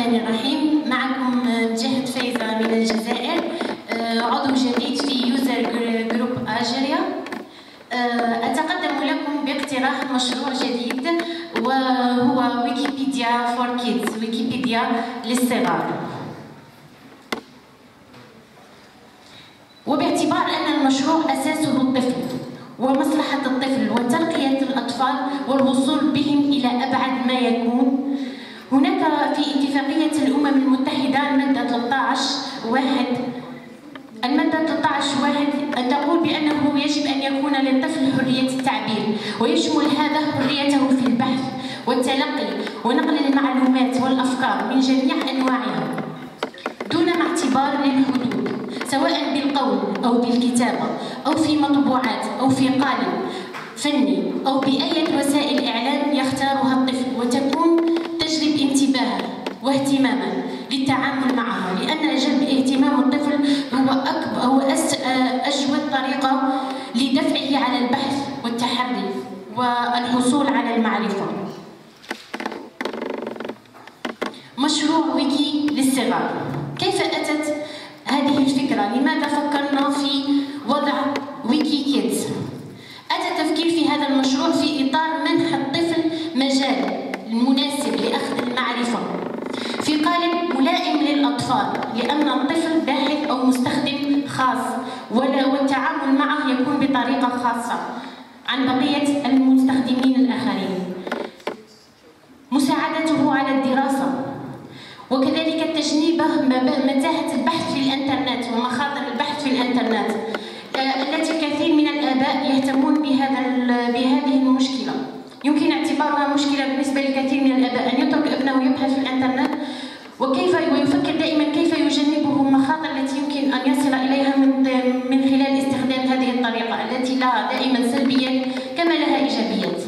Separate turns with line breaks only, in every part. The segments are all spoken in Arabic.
الرحمن الرحيم. معكم مجاهد فايزة من الجزائر، عضو جديد في يوزر جروب أجريا. أتقدم لكم باقتراح مشروع جديد وهو ويكيبيديا فور كيدز، ويكيبيديا للصغار. وباعتبار أن المشروع أساسه الطفل ومصلحة الطفل وترقية الأطفال والوصول بهم إلى أبعد ما يكون، هناك في اتفاقية الأمم المتحدة المادة 13.1 أن تقول بأنه يجب أن يكون للطفل حرية التعبير، ويشمل هذا حريته في البحث والتلقي ونقل المعلومات والأفكار من جميع أنواعها دون اعتبار للحدود، سواء بالقول أو بالكتابة أو في مطبوعات أو في قالب فني أو بأية وسائل إعلام يختارها الطفل، وتكون تجلب انتباهه واهتماما للتعامل معها، لأن جلب اهتمام الطفل هو أجود طريقة لدفعه على البحث والتحري والحصول على المعرفة. مشروع ويكي للصغار. كيف أتت هذه الفكرة؟ لماذا فكرنا في وضع ويكي كيدز؟ أتى التفكير في هذا المشروع في إطار منح الطفل مجال مناسب لأخذ المعرفة في قالب ملائم للأطفال، لأن الطفل باحث أو مستخدم خاص والتعامل معه يكون بطريقة خاصة عن بقية المستخدمين الآخرين. مساعدته على الدراسة، وكذلك تجنيبه متاهة البحث في الإنترنت ومخاطر البحث في الإنترنت التي الكثير من الآباء يهتمون بهذه المشكلة. يمكن اعتبارها مشكلة بالنسبة لكثير من الآباء أن يترك ابنه يبحث في الإنترنت ويفكر دائما كيف يجنبه المخاطر التي يمكن أن يصل إليها من خلال استخدام هذه الطريقة التي لها دائما سلبيات كما لها إيجابيات.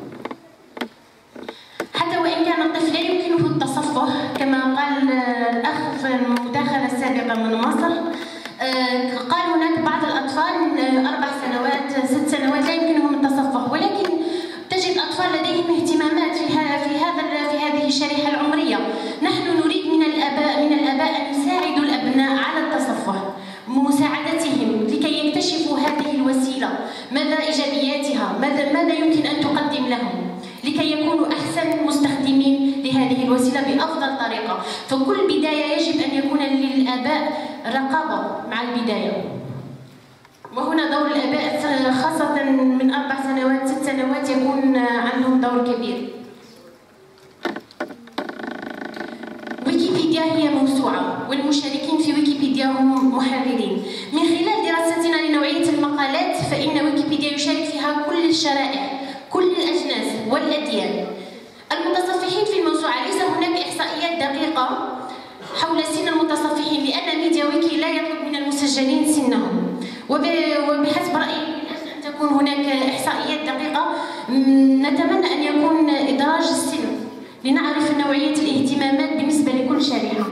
حتى وإن كان الطفل لا يمكنه التصفح كما قال الأخ في المداخلة السابقة من مصر، قال هناك بعض الأطفال 4 سنوات 6 سنوات لا يمكنهم التصفح، ولكن تجد أطفال لديهم اهتمامات في هذه الشريحة العمرية. نحن نريد من الآباء أن يساعدوا الأبناء على التصفح، مساعدتهم لكي يكتشفوا هذه الوسيلة، ماذا إيجابياتها، ماذا يمكن أن تقدم لهم لكي يكونوا أحسن مستخدمين لهذه الوسيلة بأفضل طريقة. فكل بداية يجب أن يكون للآباء رقابة مع البداية، وهنا دور الآباء خاصة من 4 سنوات 6 سنوات يكون عندهم دور كبير. ويكيبيديا هي موسوعة، والمشاركين في ويكيبيديا هم محررين. من خلال دراستنا لنوعية المقالات فإن ويكيبيديا يشارك فيها كل الشرائح، كل الأجناس والأديان. المتصفحين في الموسوعة ليس هناك إحصائيات دقيقة حول سن المتصفحين، لأن ميديا ويكي لا يطلب من المسجلين سنهم، وبحسب رأيي أن تكون هناك إحصائيات دقيقة. نتمنى أن يكون إدراج السن لنعرف نوعية الاهتمامات بالنسبة لكل شريحة.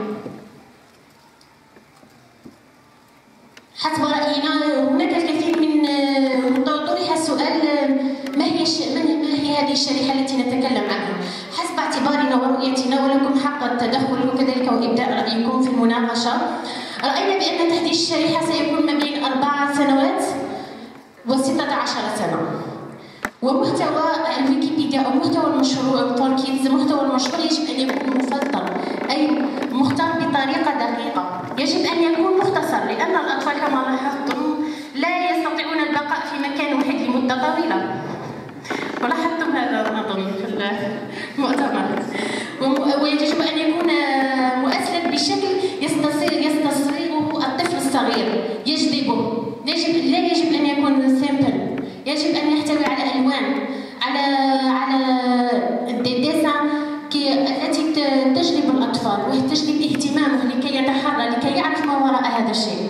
حسب رأينا هناك الكثير من طرح السؤال ما هي هذه الشريحة التي نتكلم عنها؟ حسب اعتبارنا ورؤيتنا، ولكم حق التدخل وكذلك وإبداء رأيكم في المناقشة، رأينا بأن تحديد الشريحة سيكون ما بين 4 سنوات و16 سنة. ومحتوى الويكيبيديا أو محتوى المشروع فور كيدز، محتوى المشروع يجب أن يكون مفلتر، أي مختار بطريقة دقيقة، يجب أن يكون مختصر، لأن الأطفال كما لاحظتم لا يستطيعون البقاء في مكان واحد لمدة طويلة، ولاحظتم هذا أظن في المؤتمر. ويجب أن يكون مؤسسا بشكل يستصيغه الطفل الصغير، يجذبه. لا يجب أن يكون سيمبل، يجب أن يحتوي على ألوان، على الديسان التي تجلب الأطفال وتجلب اهتمامه لكي يتحرى، لكي يعرف ما وراء هذا الشيء.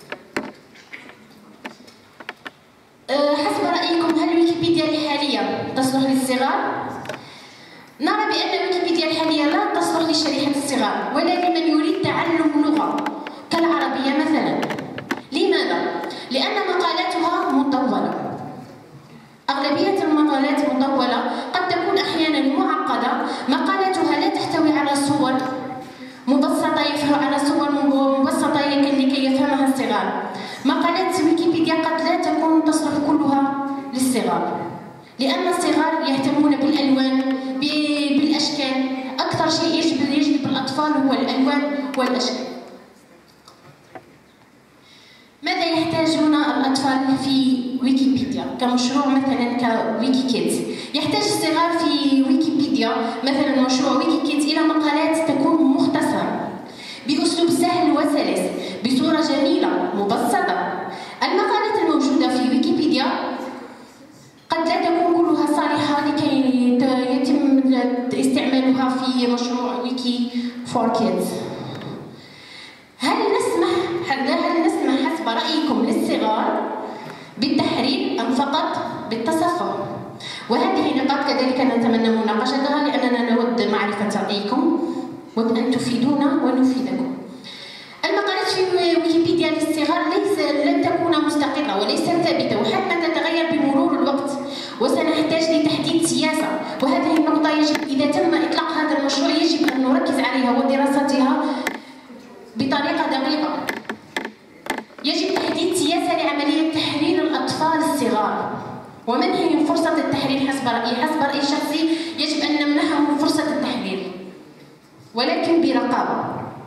حسب رأيكم هل ويكيبيديا الحالية تصلح للصغار؟ نرى بأن ويكيبيديا الحالية لا تصلح لشريحة الصغار ولا لمن يريد تعلم لغة كالعربية مثلا. لماذا؟ لأن مقالاتها مطولة. أغلبية المقالات مطولة، قد تكون أحيانا معقدة، مقالاتها لا تحتوي على صور للصغار، لأن الصغار يهتمون بالألوان بالأشكال. أكثر شيء يجذب الأطفال هو الألوان والأشكال. ماذا يحتاجون الأطفال في ويكيبيديا كمشروع مثلا كويكي كيدز؟ يحتاج الصغار في ويكيبيديا مثلا مشروع ويكي كيدز إلى مقالات تكون مختصرة بأسلوب سهل وسلس بصورة جميلة مبسطة. المقالات الموجودة في ويكيبيديا قد لا تكون كلها صالحة لكي يتم استعمالها في مشروع ويكي فور كيدز. هل نسمح حسب رأيكم للصغار بالتحرير أم فقط بالتصفح؟ وهذه نقاط كذلك نتمنى مناقشتها لأننا نود معرفة رأيكم وأن تفيدونا ونفيدكم. المقالات في ويكيبيديا للصغار لن تكون مستقلة وليست ثابتة وحتما تتغير بمرور الوقت، وسنحتاج لتحديد سياسة، وهذه النقطة يجب إذا تم إطلاق هذا المشروع يجب أن نركز عليها ودراستها بطريقة دقيقة. يجب تحديد سياسة لعملية تحرير الأطفال الصغار ومنحهم فرصة التحرير حسب رأيي الشخصي. يجب أن نمنحهم فرصة التحرير ولكن برقابة.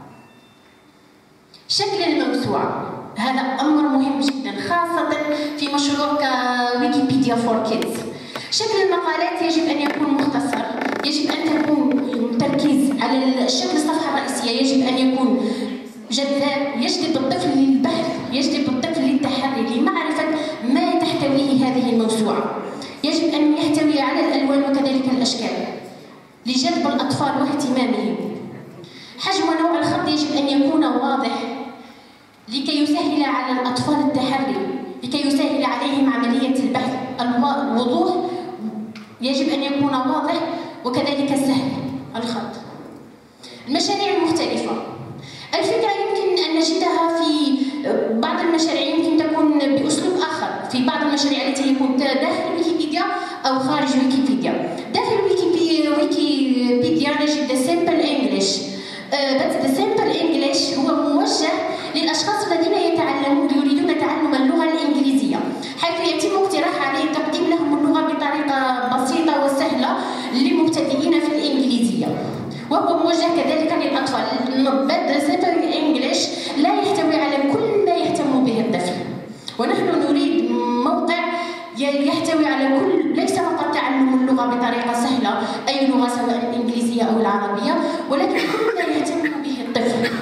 شكل الموسوعة هذا أمر مهم جدا خاصة في مشروع كويكيبيديا فور كيدز. شكل المقالات يجب أن يكون مختصر، يجب أن تكون تركيز على شكل الصفحة الرئيسية، يجب أن يكون جذاب، يجذب الطفل للبحث، يجذب الطفل للتحري لمعرفة ما تحتويه هذه الموسوعة. يجب أن يحتوي على الألوان وكذلك الأشكال لجذب الأطفال واهتمامهم. حجم ونوع الخط يجب أن يكون واضح لكي يسهل على الأطفال التحري، لكي يسهل عليهم عملية البحث. الوضوح يجب أن يكون واضح وكذلك سهل الخط. المشاريع المختلفة، الفكرة يمكن أن نجدها في بعض المشاريع، يمكن تكون بأسلوب آخر في بعض المشاريع التي يكون داخل ويكيبيديا أو خارج ويكيبيديا. داخل ويكيبيديا نجد simple English، but the simple English هو موجه للأشخاص الذين يريدون تعلم اللغة الإنجليزية، حيث يتم اقتراح عليه تقديم لهم اللغة بطريقة بسيطة وسهلة للمبتدئين في الإنجليزية، وهو موجه كذلك للأطفال. but simple English لا يحتوي على كل ما يهتم به الطفل، ونحن نريد موقع يحتوي على كل، ليس فقط تعلم اللغة بطريقة سهلة، أي لغة سواء الإنجليزية أو العربية، ولكن كل ما يهتم به الطفل.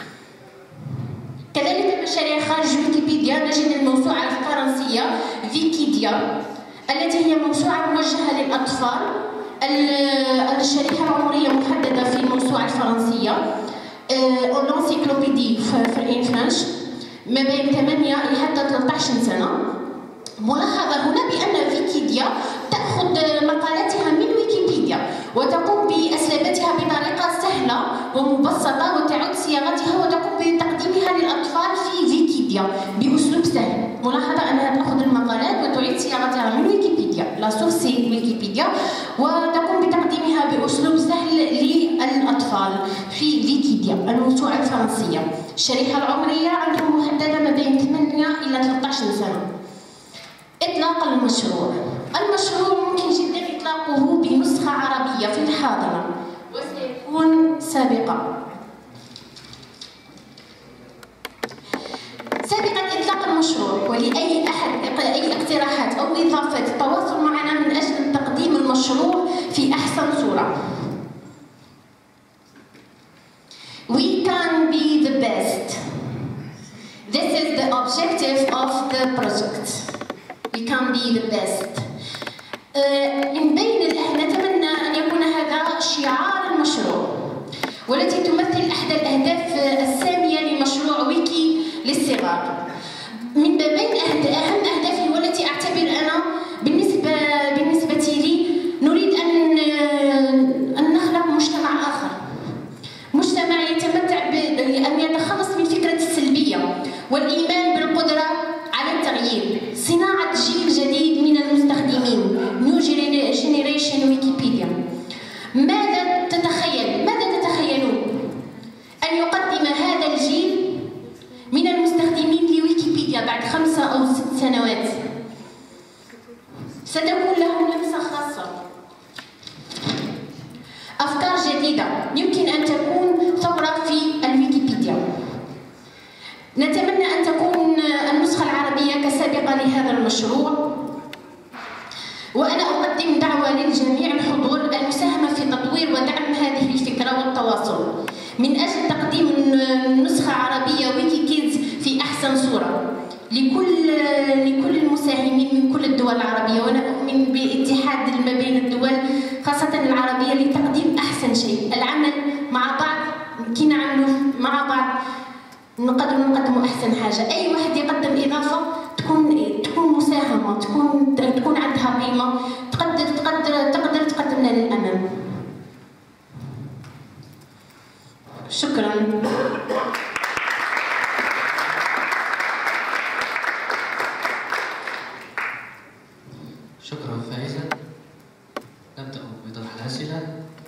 كذلك مشاريع خارج ويكيبيديا نجد الموسوعة الفرنسية فيكيديا التي هي موسوعة موجهة للأطفال. الشريحة العمرية محددة في الموسوعة الفرنسية l'encyclopédie in French ما بين 8 إلى 13 سنة. ملاحظة هنا بأن فيكيديا تأخذ مقالاتها من ويكيبيديا وتقوم بأسلبتها بطريقة سهلة ومبسطة وتعود صياغتها وتقوم بتقديمها للأطفال في فيكيديا بأسلوب سهل. ملاحظة أنها تأخذ المقالات وتعيد صياغتها من ويكيبيديا، لا سورس ويكيبيديا، وتقوم بتقديمها بأسلوب سهل للأطفال في فيكيديا الموسوعة الفرنسية. الشريحة العمرية عندهم محددة ما بين 8 إلى 13 سنة. إطلاق المشروع ممكن جدا إطلاقه بنسخة عربية في الحاضرة وسيكون سابقا إطلاق المشروع. ولأي أحد أي اقتراحات أو إضافات التواصل معنا من أجل تقديم المشروع في أحسن صورة. We can be the best. This is the objective of the project. We can be the best. نتمنى أن يكون هذا شعار المشروع والتي تمثل أحد الأهداف السامية لمشروع ويكي للصغار. من بين أهم أهدافه والتي أعتبر أنا بالنسبة لي نريد أن نخلق مجتمع آخر، مجتمع يتمتع بأن يتخلص من فكرة السلبية والإيمان بالقدرة على التغيير، صناعة جيل جديد من المستخدمين New Generation Wikipedia. ماذا تتخيلون أن يقدم هذا الجيل من المستخدمين لويكيبيديا بعد 5 أو 6 سنوات؟ صورة لكل المساهمين من كل الدول العربية، وأنا أؤمن باتحاد ما بين الدول خاصة العربية لتقديم أحسن شيء. العمل مع بعض، كي نعملوا مع بعض نقدموا أحسن حاجة. أي واحد يقدم إضافة تكون مساهمة، تكون عندها قيمة، تقدر تقدمنا للأمام. شكرا.
شكرا فايزة. نبدأ بطرح الأسئلة.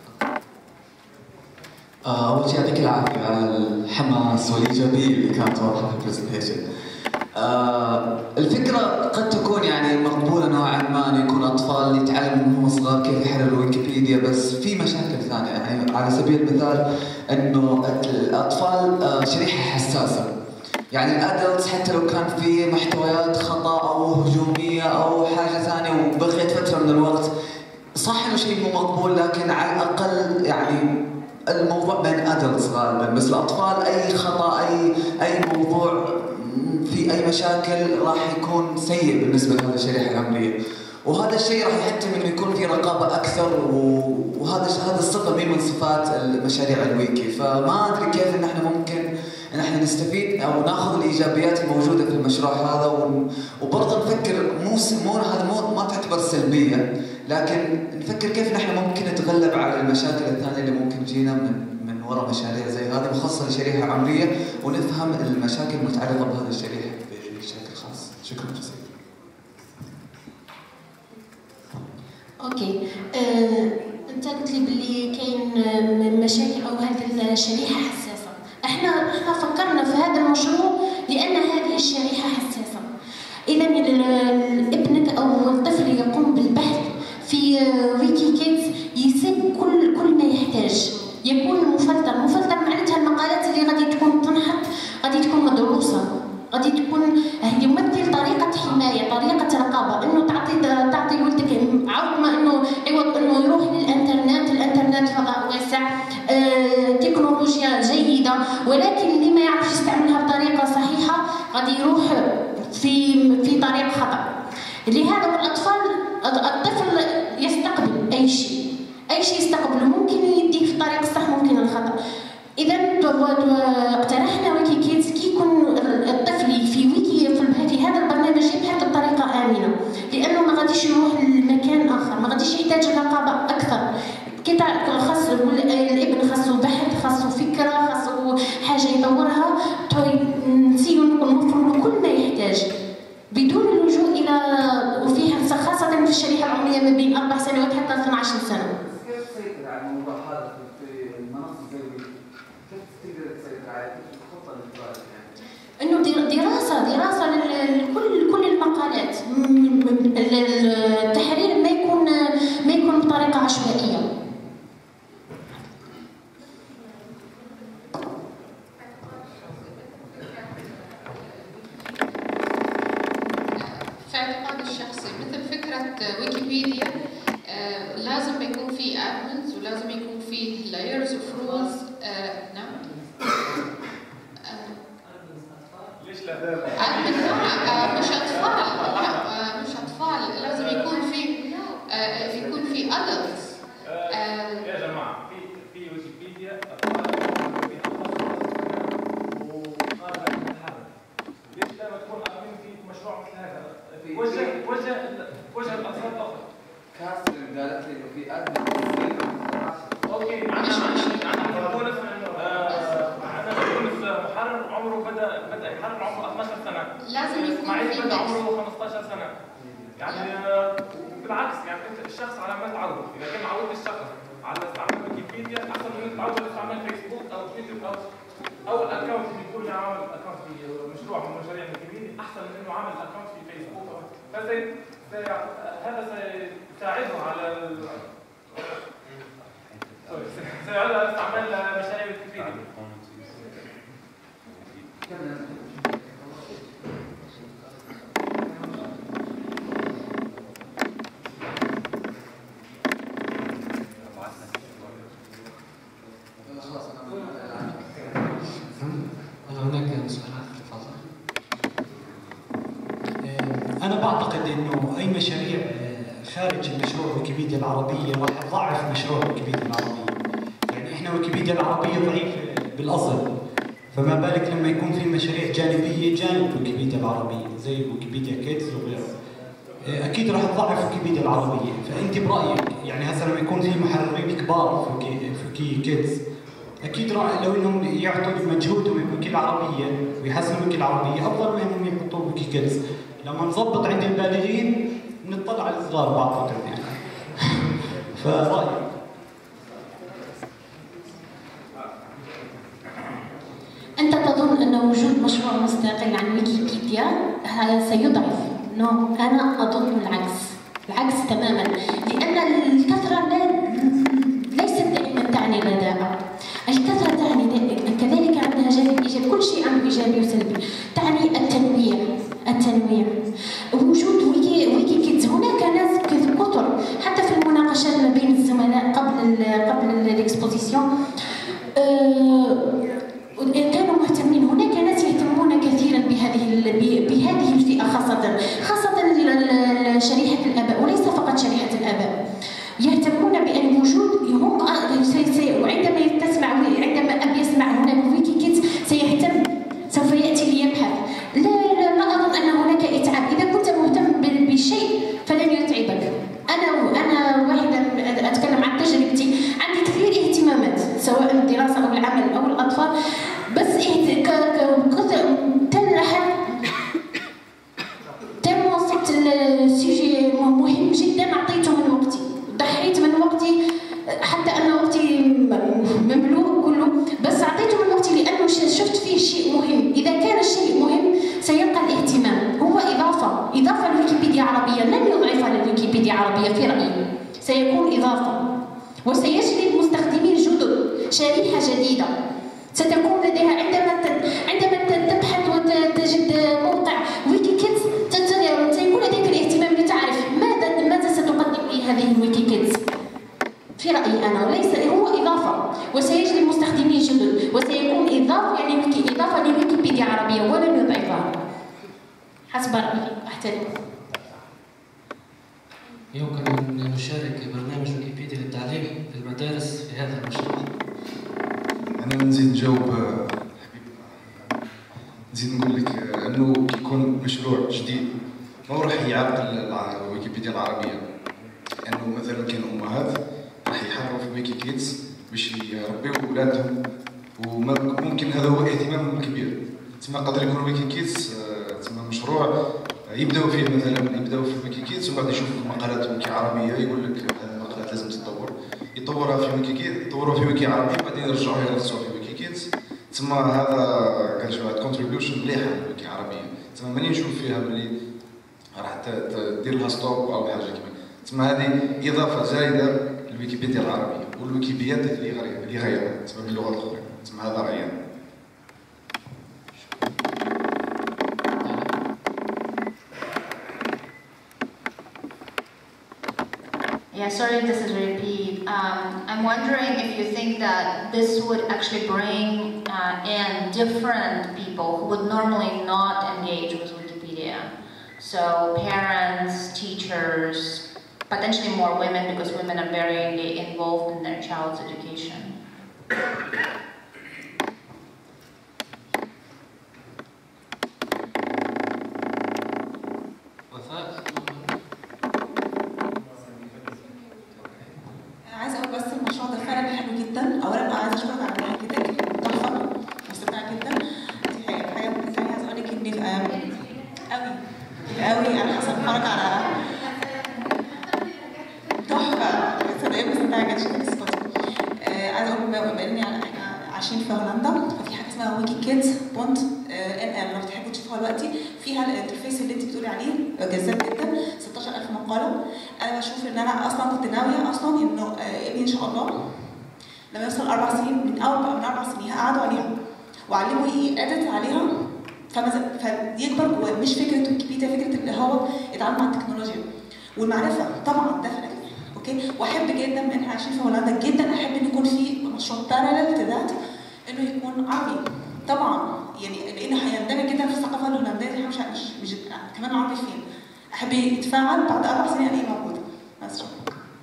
أول شيء يعطيك العافية على الحماس والإيجابية اللي كانت واضحة في البرزنتيشن. الفكرة قد تكون يعني مقبولة نوعا ما أن يكون أطفال يتعلموا من هم صغار كيف يحرروا ويكيبيديا، بس في مشاكل ثانية. يعني على سبيل المثال إنه الأطفال شريحة حساسة. يعني الادلتس حتى لو كان في محتويات خطا او هجوميه او حاجه ثانيه وبقيت فتره من الوقت، صح انه شيء مو مقبول، لكن على الاقل يعني الموضوع بين ادلتس غالبا، بس الاطفال اي خطا اي موضوع في اي مشاكل راح يكون سيء بالنسبه لهذه الشريحه العمريه، وهذا الشيء راح يحتم انه يكون في رقابه اكثر، وهذا الصفه من صفات المشاريع الويكي. فما ادري كيف ان احنا ممكن ان احنا نستفيد او ناخذ الايجابيات الموجوده في المشروع هذا، وبرضه نفكر هذا ما تعتبر سلبيه، لكن نفكر كيف نحن ممكن نتغلب على المشاكل الثانيه اللي ممكن تجينا من وراء مشاريع زي هذه مخصصه لشريحه عمريه، ونفهم المشاكل المتعلقه بهذه الشريحه بشكل خاص. شكرا جزيلا.
اوكي، انت قلت لي باللي كاين مشاكل او هذه الشريحه حساسه. احنا فكرنا في هذا المشروع لان هذه الشريحه حساسه. اذا ابنك او الطفل يقوم بالبحث في ويكي كيدز يسيب كل ما يحتاج، يكون مفلتر معناتها المقالات اللي غادي تكون تنحط غادي تكون مدروسه، غادي تكون يمثل طريقه حمايه، طريقه رقابه، انه تعطي ولدك عوض ما انه عوض انه يروح الانترنت فضاء واسع، تكنولوجيا جيده، ولكن اللي ما يعرفش يستعملها بطريقه صحيحه غادي يروح في طريق خطا. لهذا الطفل يستقبل اي شيء يستقبله، ممكن يديه في الطريق الصح ممكن الخطا. اذا اقترحنا ويكي كيدز كي يكون الطفل في هذا البرنامج يبحث بطريقه امنه، لانه ما غاديش يروح لمكان اخر، ما غاديش يحتاج رقابه اكثر. كي خاص الابن خاصو بحث، خاصو فكره، خاصو حاجه يدورها، نسيو نوفروا له كل ما يحتاج بدون اللجوء الى وفيها خاصه في الشريحه العمريه ما بين 4 سنوات حتى 12 سنه.
كيف تسيطر على الموضوع هذا في المنصه زي كيف تقدر تسيطر عليه؟ كيف الخطه اللي في بالك يعني؟
انه دراسه لكل المقالات، التحرير ما يكون بطريقه عشوائيه.
في اعتقادي الشخصي مثل فكرة ويكيبيديا لازم يكون في admins ولازم يكون في layers of rules. نعم.
ليش لا؟
admin لا، مش أطفال، لازم يكون في adults.
يا جماعة في ويكيبيديا ليش لا تكون أدمين في مشروع مثل هذا؟ وجه الأطفال أفضل.
كاثرين قالت لي انه في ادمن.
اوكي، عندنا مونس محرر عمره بدا يحرر عمره 12 سنه.
لازم يكون
اسماعيل بدا عمره 15 سنه. يعني بالعكس، يعني الشخص على ما تعود، اذا كان معود الشخص على استعمال ويكيبيديا احسن من تعود على استعمال فيسبوك او تويتر او الاكونت اللي يكون عامل اكونت في مشروع من مشاريع ويكيبيديا احسن من انه عامل اكونت في فيسبوك. هذا سيساعده على استعمال مشاريع ويكيبيديا.
هل هناك سؤالات؟ تفضل.
انه اي مشاريع خارج المشروع ويكيبيديا العربيه راح تضعف مشروع ويكيبيديا العربيه. يعني احنا ويكيبيديا العربيه ضعيفه بالاصل، فما بالك لما يكون في مشاريع جانبيه جانب ويكيبيديا العربيه زي ويكيبيديا كيدز وغيره. اكيد راح تضعف ويكيبيديا العربيه، فانت برايك يعني هسه لما يكون في محررين كبار في كيدز اكيد راح لو انهم يعطوا مجهودهم بالويكي العربيه ويحسنوا الويكي العربيه افضل من انهم يحطوا ويكي كيدز. لما نضبط عند البالغين نطلع على الصغار بعض فتره يعني. فرايك
أنت تظن أن وجود مشروع مستقل عن ويكيبيديا سيضعف؟ نو، أنا أظن العكس تماما، لأن الكثرة ليست دائما تعني رداءة. الكثرة تعني كذلك عندها جانب إيجابي، كل شيء عنده إيجابي وسلبي. تعني التنويع. وجود ويكي كيدز، هناك ناس كثر حتى في المناقشات ما بين الزملاء قبل الاكسبوزيسيون كانوا مهتمين. هناك ناس يهتمون كثيرا بهذه الفئة، خاصة شريحة الآباء، وليس فقط شريحة الآباء. يهتمون بأن وجود هم عندما أب يسمع هناك ويكي كيدز سيهتم، سوف يأتي ليبحث. لا أظن أن هناك إتعاب. إذا كنت مهتم بشيء فلن يتعبك. أنا واحدة أتكلم عن تجربتي، عندي كثير اهتمامات سواء الدراسة أو العمل أو الأطفال، بس تم وصلت السيجي مهم جدا، أعطيته من وقتي، ضحيت من وقتي، حتى أن وقتي مملوء كله، بس أعطيته من وقتي لأنه شفت فيه شيء مهم. إذا كان الشيء مهم سيبقى الاهتمام، هو إضافة لويكيبيديا عربية، لن يضعفها للويكيبيديا عربية في رأيي، سيكون إضافة وسيجلب مستخدمين جدد، شريحة جديدة ستكون لديها عندما تبحث وتجد موقع ويكي كيدز سيكون لديك الاهتمام لتعرف ماذا ستقدم لي هذه الويكي كيدز. في رأيي أنا وليس هو إضافة، وسيجلب مستخدمين جدد، وسيكون إضافة يعني إضافة لويكيبيديا عربية ولن يضعفها. حسب رأيي، أحترم.
يمكن أن نشارك برنامج ويكيبيديا للتعليم في المدارس في هذا المشروع.
أنا نزيد نجاوب نزيد نقول لك أنه يكون مشروع جديد ما راح يعرقل ويكيبيديا العربية. أنه مثلا كان أمهات راح يحرروا في ويكي كيدز باش يربيوا أولادهم، وممكن هذا هو اهتمامهم الكبير. تسمى قدر يكون ويكي كيدز تسمى مشروع يبداو فيه، مثلا يبداو في ويكي كيدز وبعد يشوفوا مقالات ويكي عربيه، يقول لك هذه المقالات لازم تتطور، يطورها في ويكي كيدز، يطوروا في ويكي عربي، بعدين يرجعوها يرسلوها في ويكي كيدز. تسمى هذا كان شي واحد كونتريبيوشن مليحه للويكي عربيه. تسمى ماني نشوف فيها بلي راح دير لها ستوب او حاجه كيما. تسمى هذه اضافه زايده للويكيبيديا العربيه والويكيبيديات اللي غيرها تسمى باللغات الاخرى. تسمى هذا رايي.
Yeah, sorry, this is a repeat. I'm wondering if you think that this would actually bring in different people who would normally not engage with Wikipedia. So parents, teachers, potentially more women because women are very involved in their child's education.
عايزه اقول بس المشروع ده فعلا حلو جدا. اولا انا عايزه اشكرك على مشاركتك، تحفه مستمتعه جدا. دي حاجه ثانيه عايزه اقول لك ان قوي انا حاسه بتفرج على تحفه. صدقني مستمتعه جدا. شكرا لصوتك. عايزه اقول بما اني احنا عايشين في هولندا، ففي حاجه اسمها ويكي كيدز بونت NL لو تحبوا تشوفوها دلوقتي، فيها الانترفيس اللي انت بتقولي عليه جذاب جدا، 16000 مقاله. انا بشوف ان انا اصلا كنت ناويه اصلا انه ابني ان شاء الله لما يوصل 4 سنين من 4 سنين هقعده عليها واعلمه يأدت عليها، فيكبر جواه مش فكره ويكيبيديا، فكره اللي هو يتعامل مع التكنولوجيا والمعرفه طبعا ده اوكي. واحب جدا ان احنا عايشين في هولندا جدا، احب ان يكون في مشروع بارالل ذات انه يكون عربي طبعا، يعني لانه هيندمج جدا في الثقافه الهولنديه. احنا مش كمان عربي فين، احب يتفاعل بعد 4 سنين الاقيه موجود. بس شكرا.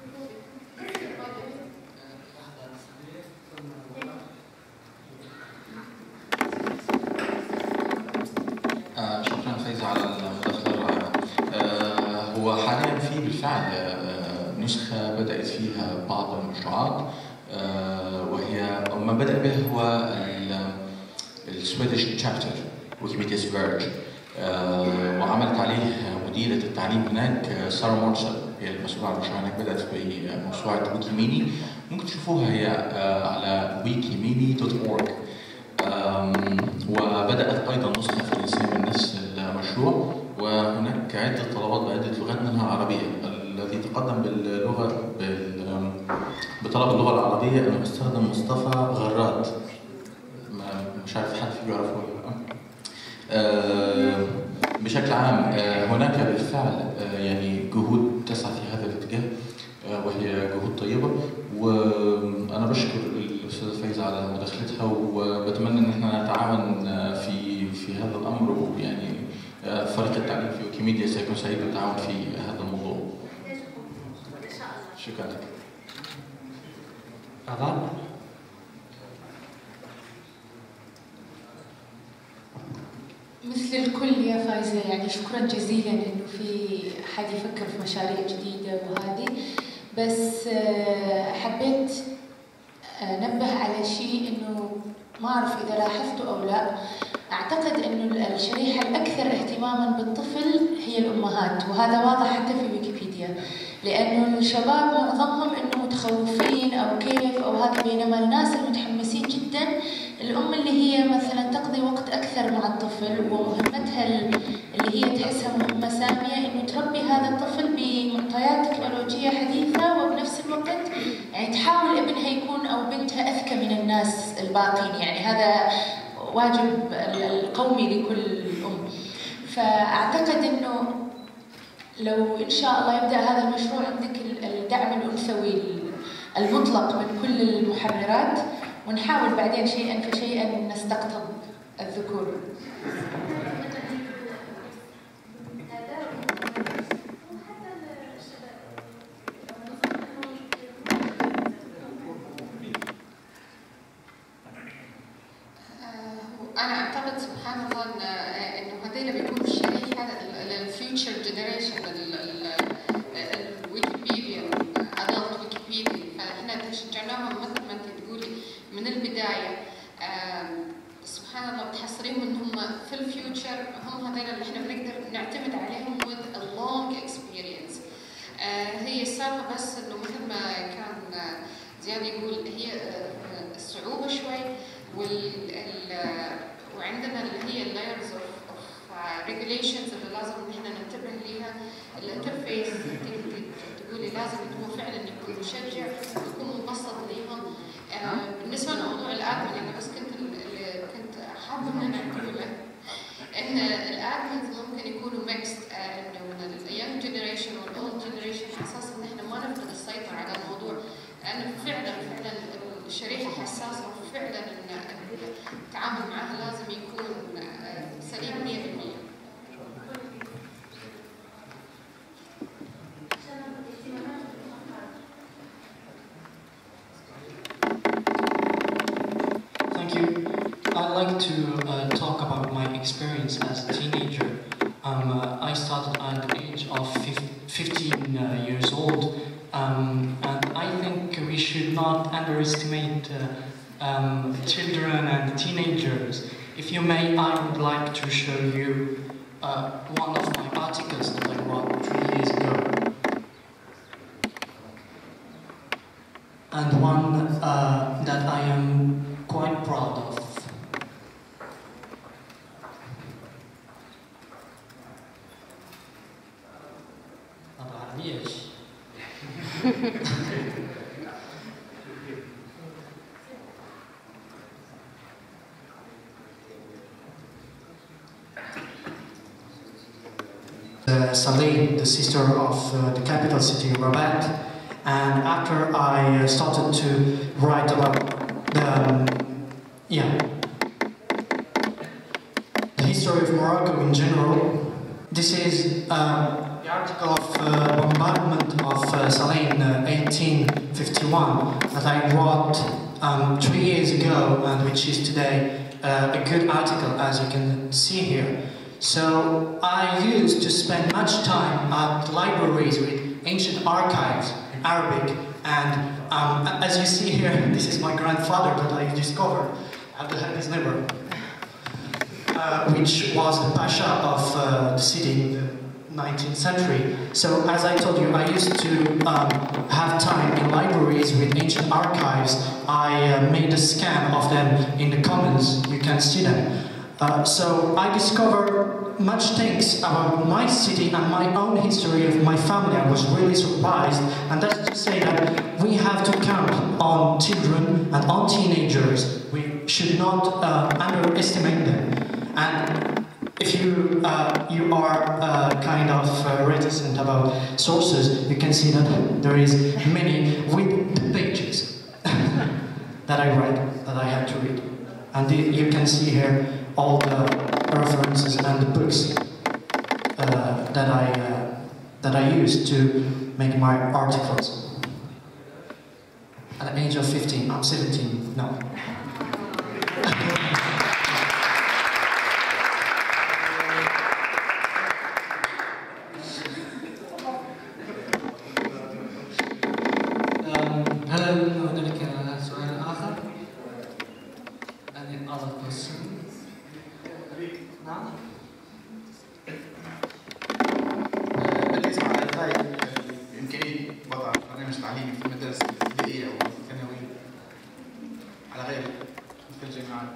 شكرا فايزة على المداخلة الرائعة. هو حاليا في بالفعل نسخة بدأت فيها بعض المشروعات، وهي ما بدأ به هو السويدش تشابتر ويكيبيديا سفيرج، وعملت عليه مديرة التعليم هناك سارة مورسل، هي المسؤولة عن المشروع هناك. بدأت في موسوعة ويكيميني، ممكن تشوفوها هي على wikimini.org. وبدأت أيضا نسخة فرنسية من نفس المشروع، وهناك عدة طلبات بعدة لغات منها العربية. الذي تقدم بطلب اللغة العربية أنه استخدم مصطفى غراد، مش عارف حد فيه يعرفه ولا لا. بشكل عام هناك بالفعل يعني جهود تسعى في هذا الاتجاه، وهي جهود طيبة، وأنا بشكر الأستاذة فايزة على مداخلتها، وبتمنى إن احنا نتعاون في هذا الأمر، ويعني فريق التعليم في ويكيميديا سيكون سعيد بالتعاون في هذا الموضوع. شكرا لك.
مثل الكل يا فايزة، يعني شكرا جزيلا انه في حد يفكر في مشاريع جديدة وهذه، بس حبيت انبه على شيء انه ما اعرف اذا لاحظتوا او لا. اعتقد انه الشريحة الاكثر اهتماما بالطفل هي الامهات، وهذا واضح حتى في ويكيبيديا، لانه الشباب معظمهم انه متخوفين او كيف او هذا، بينما الناس المتحمسين جدا الام اللي هي مثلا تقضي وقت اكثر مع الطفل، ومهمتها اللي هي تحسها مهمه ساميه انه تربي هذا الطفل بمعطيات تكنولوجيه حديثه، وبنفس الوقت يعني تحاول ابنها يكون او بنتها اذكى من الناس الباقين. يعني هذا واجب القومي لكل ام. فاعتقد انه لو ان شاء الله يبدا هذا المشروع، عندك الدعم الانثوي المطلق من كل المحررات، ونحاول بعدين شيئا فشيئا نستقطب الذكور.
أنا أعتقد سبحان الله إنه هذول بيكونوا الشريحة للفيوتشر جنريشن الويكيبيديا، أدلت ويكيبيديا، فإحنا شجعناهم مثل ما أنت تقولي من البداية. سبحان الله بتحصريهم إن هم في الفيوتشر هم هذول اللي إحنا بنقدر نعتمد عليهم with a long experience. هي السالفة بس إنه مثل ما كان زياد يقول، هي الصعوبة شوي، وعندنا اللي هي اللايرز اوف ريجوليشنز اللي لازم نحن ننتبه ليها. الانترفيس تقولي لازم هو فعلا يكون مشجع، يكون مبسط ليهم. بالنسبه لموضوع الادمن، انا بس كنت حابه ان نعتبر ان الادمنز ممكن يكونوا ميكست، انه من اليونج جنريشن والاولد جنريشن، على اساس ان احنا ما نفقد السيطره على الموضوع، لانه فعلا الشريحه حساسه، وفعلا ان التعامل معها لازم يكون سليم 100%.
Thank you. I'd like to talk about my experience as a teenager. I started at the age of 15 years old, and I think we should not underestimate children and teenagers. If you may, I would like to show you one of my articles that I wrote 3 years ago, and one that I am quite proud of. Saleh, the sister of the capital city Rabat, and after I started to write about the history of Morocco in general, this is the article of bombardment of Salin 1851 that I wrote 3 years ago, and which is today a good article, as you can see here. So I used to spend much time at libraries with ancient archives in Arabic, and as you see here, this is my grandfather that I discovered at the Hadith Never, which was the Pasha of the city in the 19th century. So as I told you, I used to have time in libraries with ancient archives. I made a scan of them in the commons. You can see them. So I discovered much things about my city and my own history of my family. I was really surprised, and that's to say that we have to count on children and on teenagers. We should not underestimate them. And if you are kind of reticent about sources, you can see that there is many with the pages that I read, that I had to read. And you can see here all the references and the books that I used to make my articles. At the age of 15, I'm 17 now.
هل هنالك سؤال آخر؟ Any other question? نعم.
بالنسبة على إمكانية وضع برنامج تعليمي في المدارس الابتدائية والثانوية على غير في الجامعات.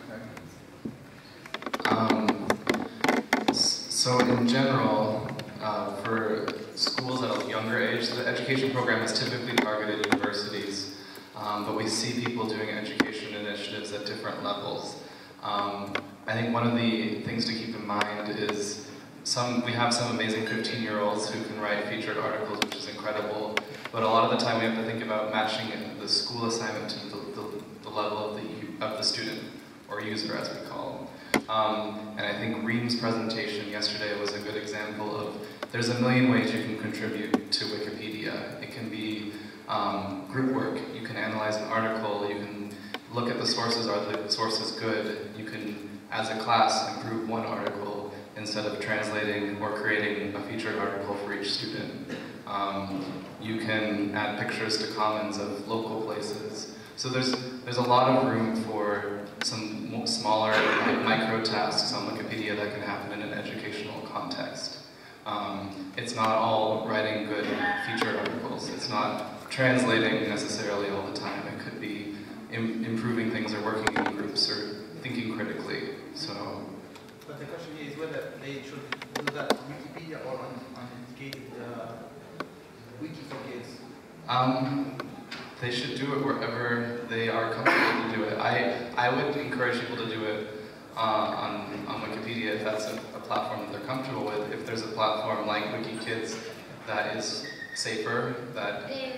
So in general, for schools at a younger age, the education program is typically targeted at universities, but we see people doing education initiatives at different levels. I think one of the things to keep in mind is we have some amazing 15-year-olds who can write featured articles, which is incredible, but a lot of the time we have to think about matching the school assignment to the level of the student, or user as we call them. And I think Reem's presentation yesterday was a good example of there's a million ways you can contribute to Wikipedia. It can be group work. You can analyze an article. You can look at the sources. Are the sources good? You can, as a class, improve one article instead of translating or creating a featured article for each student. You can add pictures to commons of local places. So there's a lot of room for some smaller micro tasks on Wikipedia that can happen in an educational context. It's not all writing good featured articles. It's not translating necessarily all the time. It could be improving things or working in groups or thinking critically. So.
But the question is whether they should do that on Wikipedia or on dedicated wiki for kids.
They should do it wherever they are comfortable to do it. I would encourage people to do it on Wikipedia if that's a platform that they're comfortable with. If there's a platform like WikiKids that is safer, that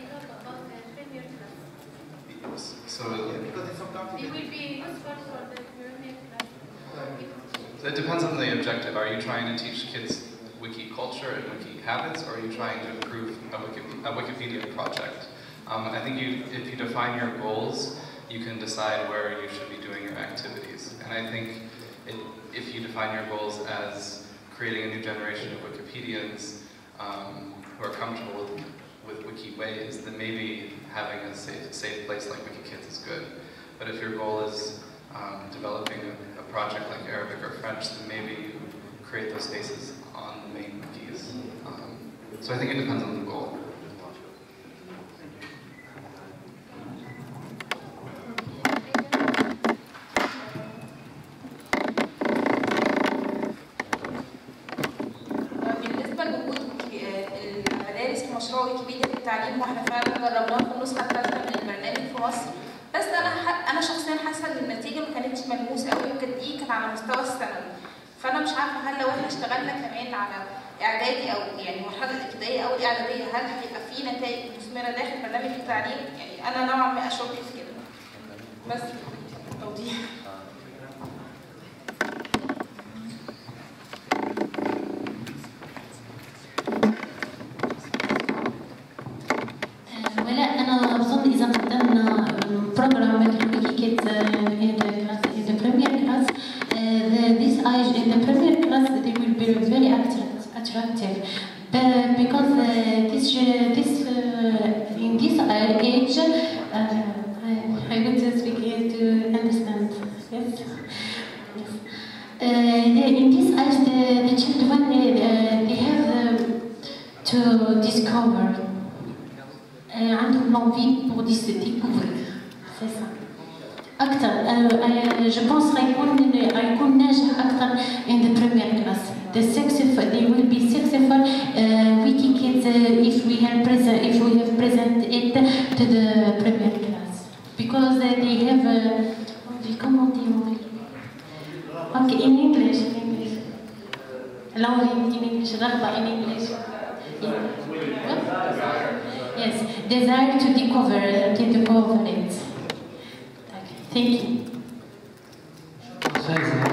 so
it will be useful for the European class.
It depends on the objective. Are you trying to teach kids wiki culture and wiki habits, or are you trying to improve a Wikipedia project? I think if you define your goals, you can decide where you should be doing your activities. And I think if you define your goals as creating a new generation of Wikipedians who are comfortable with wiki ways, then maybe having a safe place like WikiKids is good. But if your goal is developing a project like Arabic or French, then maybe you create those spaces on the main wikis. So I think it depends on the goal.
مشروع ويكيبيديا للتعليم، واحنا فعلا جربناه في النسخه الثالثه من البرنامج في مصر، بس انا شخصيا حاسه ان النتيجه ما كانتش ملموسه قوي، يمكن دي كانت على مستوى الثانوي. فانا مش عارفه هل لو احنا اشتغلنا كمان على اعدادي او يعني المرحله الابتدائيه او الاعداديه، هل هيبقى في نتائج مثمره داخل برنامج التعليم؟ يعني انا نوعا ما اشك في كده. بس توضيح.
age, in the premier class, they will be very attractive. Because in this age, I want to speak here to understand. Yes. In this age, the children they have to discover. عندهم l'envie pour découvrir. C'est ça. أكثر. Je pense هيكون ناجح أكثر in the premier class. They will be successful Wikikids if we have present it to the premier class because they have comment dire okay in English رغبة in English yes desire to discover it. Thank you.